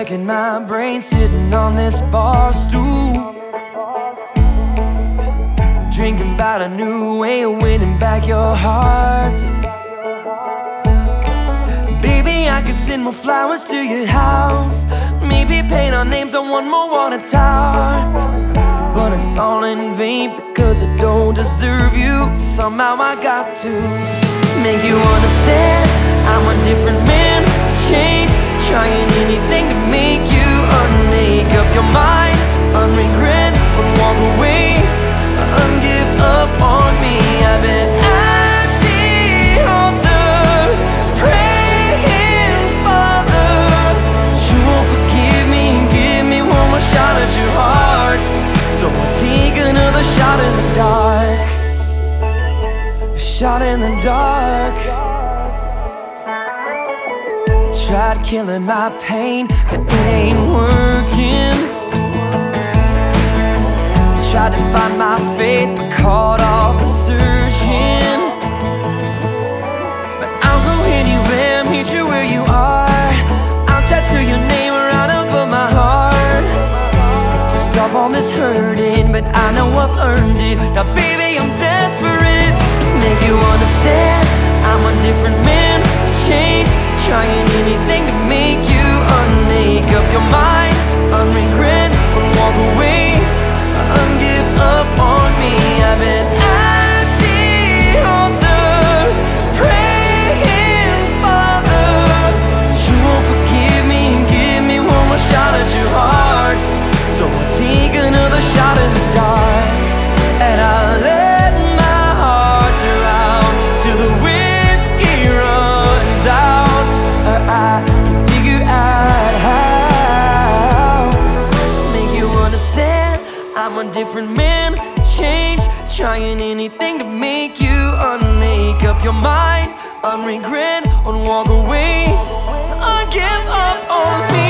racking my brain, sitting on this bar stool, drinking about a new way of winning back your heart. Baby, I could send more flowers to your house, maybe paint our names on one more water tower, but it's all in vain because I don't deserve you. Somehow I got to make you understand I'm a different man, change, trying anything to make you unmake up your mind, unregret, walk away, ungive up on me. I've been at the altar, praying, Father, you won't forgive me and give me one more shot at your heart. So I'll take another shot in the dark, a shot in the dark. Tried killing my pain, but it ain't working. Tried to find my faith, but caught off the searching. But I'll go anywhere, meet you where you are. I'll tattoo your name right above my heart. Stop all this hurting, but I know I've earned it. Now baby, I'm desperate, make you understand I'm a different man, change, trying anything to make you unmake up your mind, unregret, walk away, ungive up on me. I've been at the altar, praying, Father, you won't forgive me and give me one more shot at your heart. So I'll take another shot in the dark, and I'll let my heart drown till the whiskey runs out. I can figure out how to make you understand I'm a different man, change, trying anything to make you unmake up your mind, unregret, walk away, give up on me.